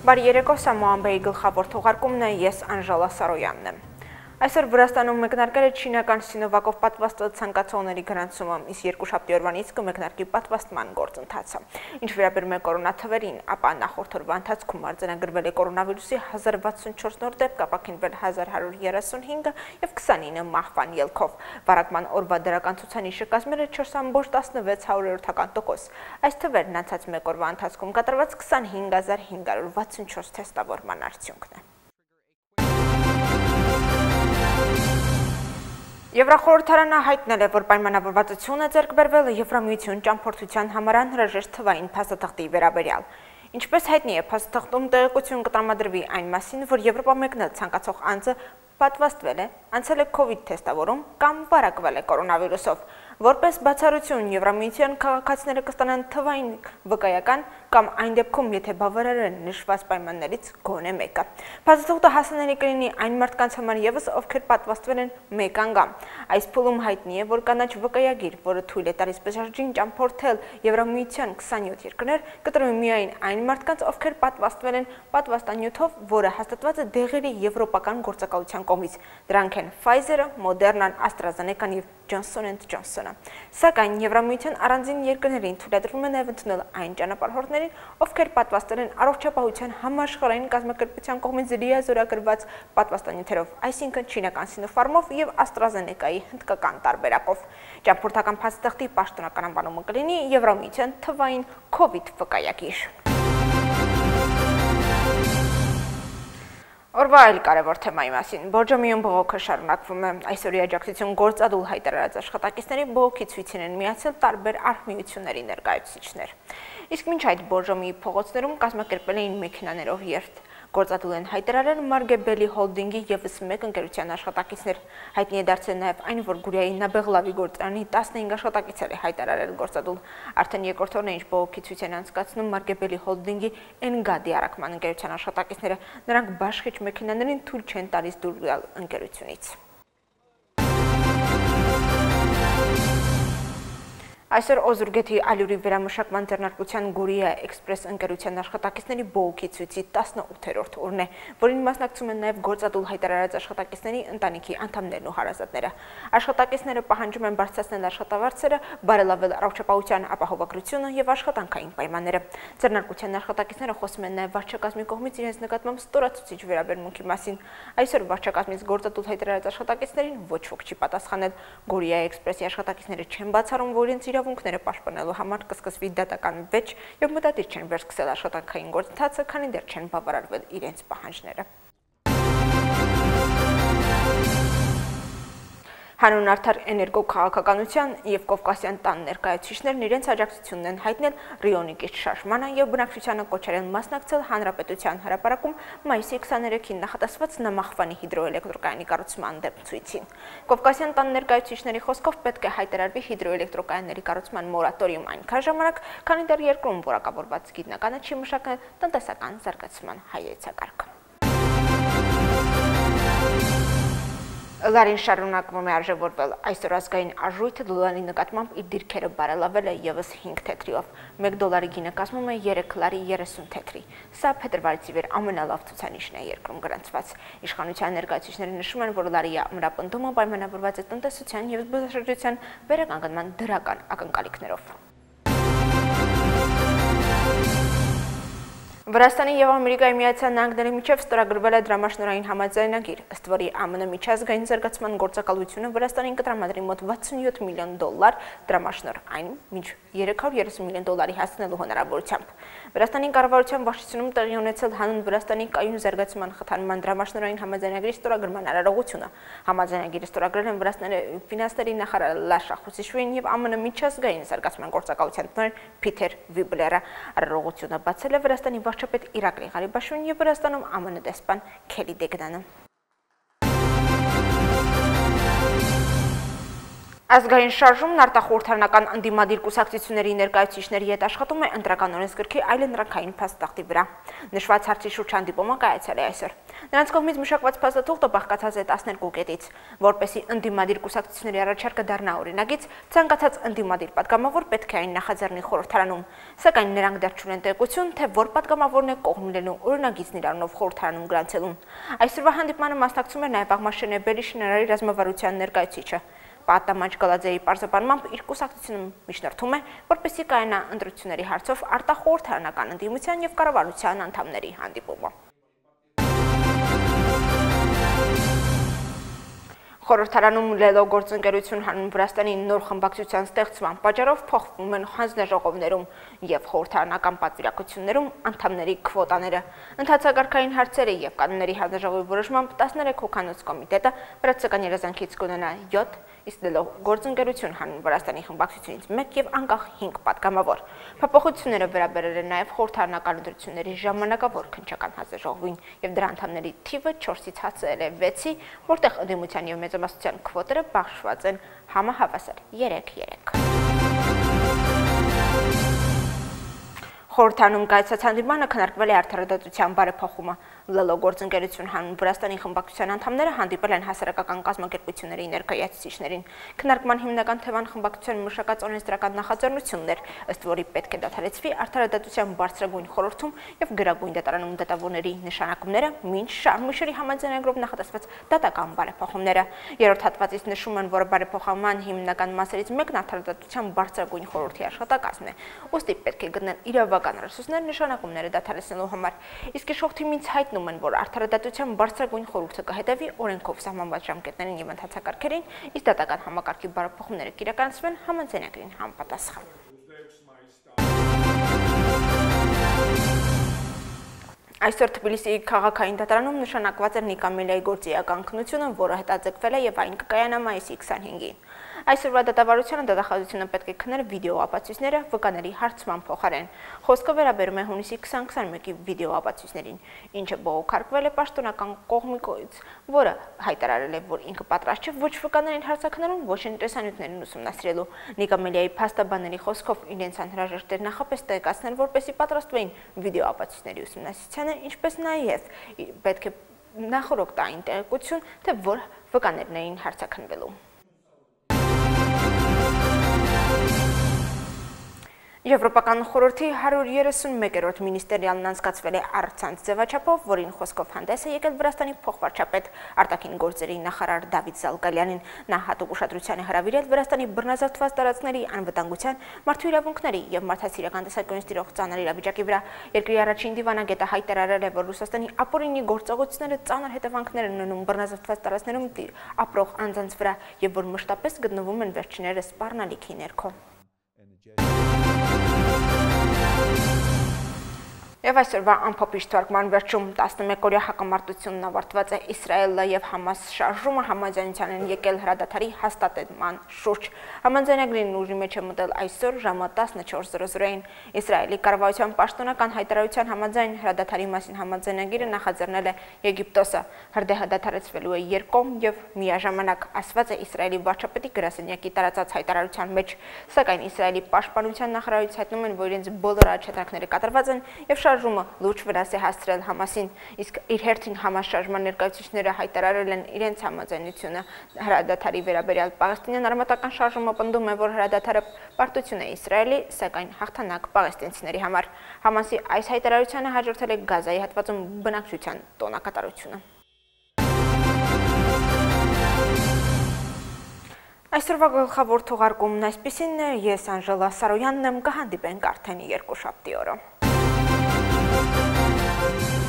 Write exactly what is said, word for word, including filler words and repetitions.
Բարի երեկո, սա ՄՈԱՄԲԵ-ի գլխավոր թողարկումն է, ես Անժելա Սարոյանն եմ։ Այսօր Վրաստանում մեկնարկել է չինական Սինովակով պատվաստված ցանկացողների գրանցումը, իսկ երկուշաբթի օրվանից կմեկնարկի պատվաստման գործընթացը։ Ինչ վերաբերում է կորոնաթվերին, ապա նախորդ օրվա ընթացքում արձանագրվել է կորոնավիրուսի հազար վաթսունչորս նոր դեպք, ապաքինվել հազար հարյուր երեսունհինգը եւ քսանինը մահվան ելքով։ Վարակման օրվա դրական ցուցանիշը կազմել է չորս բաժին տասնվեց հարյուրական տոկոս։ Այս թվերն անցած մեկ օրվա ընթացքում կատարված քսանհինգ հազար հինգ հարյուր վաթսունչորս թեստավորման արդյունքն է։ Եվրախորհրդարանը հայտնել է, որ պայմանավորվածություն է ձեռք բերվել Եվրամիություն ճամփորդության համար անհրաժեշտ թվային փաստաթղթի վերաբերյալ։ Ինչպես հայտնի է, փաստաթղթում տեղեկություն կտրամադրվի այն մասին, որ Եվրոպա մեկնել ցանկացող անձը պատվաստվել է, անցել է COVID թեստավորում կամ վարակվել է կորոնավիրուսով։ Որպես բացառություն Եվրամիության քաղաքացիները կստանան թվային վկայական կամ այն դեպքում, եթե բավարար են նշված պայմաններից գոնե մեկը։ Փաստաթուղթը հասանելի կլինի այն մարդկանց համար ևս, ովքեր պատվաստվել են մեկ անգամ։ Այս փուլում հայտնի է, որ կանաչ վկայագիր, որը թույլ է տալիս բաժին ճամփորդել Եվրամիության քսանյոթ երկրներ, կտրվի միայն այն մարդկանց, ովքեր պատվաստվել են պատվաստանյութով, որը հաստատված է դեղերի եվրոպական գործակալության կողմից։ Դրանք են Pfizer-ը, Moderna-ն, AstraZeneca-ն եւ Johnson and Johnson-ը։ Սակայն Եվրամիության առանձին երկրներին թույլատրվում է նաև ընդունել այն ճանապարհորդներին, ովքեր պատվաստել են առողջապահության համաշխարհային կազմակերպության կողմից լիազորագրված պատվաստանյութերով, այսինքն չինական Sinopharm-ով եւ AstraZeneca-ի հնդկական տարբերակով։ Ճամփորդական փաստաթղթի պաշտոնական անվանումը կլինի Եվրամիության թվային COVID վկայագիր։ Օրվա այլ կարևոր թեմայի մասին Բորժոմիում բողոքը շարունակվում է։ Այսօրի աջակցություն գործադուլ հայտարարած աշխատակիցների բողոքի ցույցին են միացել տարբեր արհմիությունների ներկայացուցիչներ։ Իսկ մինչ այդ Բորժոմիի փողոցներում կազմակերպել էին մեքենաներով երթ։ Գործադուլ են հայտարարել Մարգեբելի հոլդինգի ևս մեկ ընկերության աշխատակիցներ։ Հայտնի է դարձել նաև այն, որ Գուրիայի Նաբեղլավի գործարանի տասնհինգ աշխատակիցներ է հայտարարել գործադուլ։ Արդեն երկրորդ օրն է, ինչ բողոքի ցույց են անցկացնում Մարգեբելի հոլդինգի Էնգադի առաքման ընկերության աշխատակիցները։ Նրանք բաշխիչ մեքենաներին թույլ չեն տալիս դուրս գալ ընկերությունից։ Այսօր Օզուրգեթի ալյուրի վերամշակման ձեռնարկության Գուրիա Էքսպրես ընկերության աշխատակիցների բողոքի ցույցի տասնութերորդ օրն է, որին մասնակցում են նաև գործադուլ հայտարարած աշխատակիցների ընտանիքի անդամներն ու հարազատները։ Աշխատակիցները պահանջում են բարձրացնել աշխատավարձերը, բարելավել առողջապահության ապահովագրությունը եւ աշխատանքային պայմանները։ Ձեռնարկության աշխատակիցները խոսում են նաև վարչակազմի կողմից իրենց նկատմամբ ստորացուցիչ վերաբերմունքի մասին։ Այսօր վարչակազմից գործադուլ հայտարարած աշխատակիցներին ոչ ոք չի պատասխանել։ Գուրիա Էքսպրեսի աշխատակիցները չեն բացառում, որ իրենց իրավունքները պաշտպանելու համար կսկսվի դատական վեճ եւ մտադիր չեն վերսկսել աշխատանքային գործընթացը, քանի դեռ չեն բավարարվել իրենց պահանջները։ Հանուն արդար էներգո քաղաքականության եւ Կովկասյան տան ներկայացուցիչներն իրենց աջակցությունն են հայտնել Ռիոնի կից շարժմանը եւ բնակչությանը կոչել մասնակցել հանրապետության հրապարակում մայիսի քսաներեքին նախատեսված Նամախվանի հիդրոէլեկտրակայանի կառուցման դեմ ցույցին։ Կովկասյան տան ներկայացուցիչների խոսքով պետք է հայտարարվի հիդրոէլեկտրակայանների կառուցման մորատորիում այնքան ժամանակ, քանի դեռ երկրում որակավորված գիտնականը չի մշակել տնտեսական զարգացման հայեցակարգ։ Լարին շարունակվում է արժևորվել։ Այսօր ազգային արժույթը դոլարի նկատմամբ իր դիրքերը բարելավել է ևս հինգ թեթրիով։ մեկ դոլարի գինը կազմում է երեք լարի երեսուն թեթրի։ Սա փետրվարից ի վեր ամենալավ ցուցանիշն է երկրում գրանցված։ Իշխանության ներկայացուցիչները նշում են, որ լարի ամրապնդումը պայմանավորված է տնտեսության և զբոսաշրջության վերականգնման դրական ակնկալիքներով։ Վրաստանի եւ Ամերիկայի Միացյալ Նահանգների միջև ստորագրվել է դրամաշնորհային համաձայնագիր, ըստ որի ԱՄՆ միջազգային զարգացման գործակալությունը Վրաստանին կտրամադրի մոտ վաթսունյոթ միլիոն դոլար դրամաշնորհ, այն մինչ երեք հարյուր երեսուն միլիոն դոլարի հասնելու հնարավորությամբ։ Վրաստանի կառավարության վարչությունում տեղի ունեցել հանուն Վրաստանի կայուն զարգացման խթանման դրամաշնորհային համաձայնագրի ստորագրման արարողությունը։ Համաձայնագիրը ստորագրել են Վրաստանի ֆինանսների նախարար Լաշա Խուսիշվին եւ ԱՄՆ միջազգային զարգացման գործակալության տնօրեն Փիթեր Վիբլերը։ Արարողությունը բացել է Վրաստանի վարչապետ Իրակլի Ղարիբաշվին եւ Վրաստանում ԱՄՆ դեսպան Քելի Դեգնանը։ Ազգային շարժումն արտախորհրդարանական ընդդիմադիր կուսակցությունների ներկայացուցիչների հետ աշխատում է ընտրական օրենսգրքի այլընտրանքային փաստաթղթի վրա։ Նշված հարցի շուրջ հանդիպումը կայացել է այսօր։ Նրանց կողմից մշակված փաստաթուղթը բաղկացած է տասներկու կետից, որպեսզի ընդդիմադիր կուսակցությունների առաջարկը դառնա օրինագիծ, ցանկացած ընդդիմադիր պատգամավոր պետք է այն նախաձեռնի խորհրդարանում, սակայն նրանք դեռ չունեն տեղեկություն, թե որ պատգամավորն է կողմ լինելու օրինագիծն իրարունով խորհրդարանում գրանցելուն։ Այսօրվա հանդիպմանը մասնակցում էր նաև Աղմաշենե Բերիշներարի ռազմավարության ներկայացուցիչը։ Պատամանչ Գալաձեի պարզաբանմամբ իր կուսակցությունում միջնորդում է, որպեսզի կայանա ընտրությունների հարցով արտախորհրդարանական ընդդիմության և կառավարության անդամների հանդիպումը։ Խորհրդարանում լելո գործընկերություն հանուն Վրաստանի նոր խմբակցության ստեղծման պատճառով փոխվում են հանձնաժողովներում և խորհրդարանական պատվիրակություններում անդամների քվոտաները։ Ընթացակարգային հարցերի և կանոնների հանձնաժողովի որոշմամբ տասներեք հոգանոց կոմիտետը վրացական երազանքից կունենա յոթ, իսկ լելո գործընկերություն հանուն Վրաստանի խմբակցությունից մեկ և անկախ հինգ պատգամավոր։ Փոփոխությունները վերաբերել են նաև խորհրդարանական ընտրությունների ժամանակավոր քննչական հանձնաժողովին և դրա անդամների թիվը չորսից հասել է վեցի, որտեղ ընդդիմության և մեծամասնության քվոտերը բաշխված են համահավասար երեք երեք։ Խորհրդարանում կայացած հանդիպմանը քննարկվել է արդարադատության բարեփոխումը։ Լելո գործընկերություն հանուն Վրաստանի խմբակցության անդամները հանդիպել են հասարակական կազմակերպությունների ներկայացուցիչներին։ Քննարկման հիմնական թեման խմբակցության մշակած օրենսդրական նախաձեռնությունն էր, ըստ որի պետք է դադարեցվի արդարադատության բարձրագույն խորհրդում և գրագույն դատարանում դատավորների նշանակումները, մինչ Շարմիշերի համաձայնագրով նախատեսված դատական բարեփոխումները։ Երրորդ հատվածից նշում են, որ բարեփոխման հիմնական մասերից մեկն արդարադատության բարձրագույն խորհրդի աշխատակազմն է, ուստի պետք է գտնել իրավական ռեսուրսներ նշանակումները դադարեցնելու համար։ Իսկ իշխող թիմից հայտնում են, որ արդարադատության բարձրագույն խորհուրդը կհետևի օրենքով սահմանված ժամկետներին և ընթացակարգերին, իսկ դատական համակարգի բարեփոխումները կիրականացվեն համաձայնագրին համապատասխան։ Այսօր Թբիլիսիի քաղաքային դատարանում նշանակված էր Նիկա Միլիայի գործիական քննությունը, որը հետաձգվել է և այն կկայանա մայիսի քսանհինգին։ Այսօրվա դատավարությանը դատախազությունը պետք է քններ վիդեոապացույցները վկաների հարցման փոխարեն։ Խոսքը վերաբերում է հունիսի քսան քսանմեկի վիդեոապացույցներին, ինչը բողոքարկվել է պաշտոնական կողմի կողմից, որը հայտարարել է, որ ինքը պատրաստ չէ ոչ վկաներին հարցաքննելուն, ոչ էլ տեսանյութերին ուսումնասիրելու։ Նիկա Միլիայի փաստաբանների խոսքով իրենց անհրաժեշտ էր նախապես տեղեկացնել, որպեսզի պատրաստվեին վիդեոապացույցների ուսումնասիրությանը, ինչպես նաև պետք է նախորդ տային տեղեկություն, թե որ վկաներն էին հարցաքննվելու։ Եվրոպական խորհրդի հարյուր երեսունմեկերորդ մինիստրիալն անցկացվել է առցանց ձևաչափով, որին խոսքով հանդես է եկել Վրաստանի փոխվարչապետ արտաքին գործերի նախարար Դավիթ Զալգալյանին։ Նա հատուկ ուշադրության է հրավիրել Վրաստանի բռնազավթված տարածքների անվտանգության, մարդու իրավունքների և մարդասիրական տեսանկյունից տիրող ծանր իրավիճակի վրա։ Երկրի առաջին դիվանագետը հայտարարել է, որ Ռուսաստանի ապօրինի գործողությունները ծանր հետևանքներ են ունենում բռնազավթված տարածքներում ապրող անձանց վրա և որ մշտապես գտնվում են վերջիններս սպառնալիքի ներքո։ Եվ այսօրվա ամփոփիչ թողարկման վերջում տասնմեկօրյա հակամարտությունն ավարտված է Իսրայելը և Համաս շարժումը համաձայնության են եկել հրադադարի հաստատման շուրջ։ Համաձայնագրին ուժի մեջ է մտել այսօր ժամը տասնչորս Իսրայելի կառավարության պաշտոնական հայտարարության համաձայն հրադադարի մասին համաձայնագիրը նախաձեռնել է Եգիպտոսը։ Հրդեհը դադարեցվելու է երկկողմ և միաժամանակ, ասված է Իսրայելի վարչապետի գրասենյակի տարածած հայտարարության մեջ, սակայն Իսրայելի պաշտպանության նախարարից հայտնում են, որ իրենց բոլոր առաջադրանքները կատարված են և շարժումը լուրջ վնաս է հասցրել Համասին, իսկ իր հերթին Համաս շարժման ներկայացուցիչները հայտարարել են իրենց համաձայնությունը հրադադարի վերաբերյալ։ Պաղեստինյան արմատական շարժումը պնդում է, որ հրադադարը պարտություն է Իսրայելի, սակայն հաղթանակ պաղեստինցիների համար։ Համասի այս հայտարարությանը հաջորդել է Գազայի հատվածում բնակչության տոնակատարությունը։ Այսօրվա գլխավոր թողարկումն այսպիսին է, ես Անժելա Սարոյանն եմ, կհանդիպենք արդեն երկուշաբթի օրը։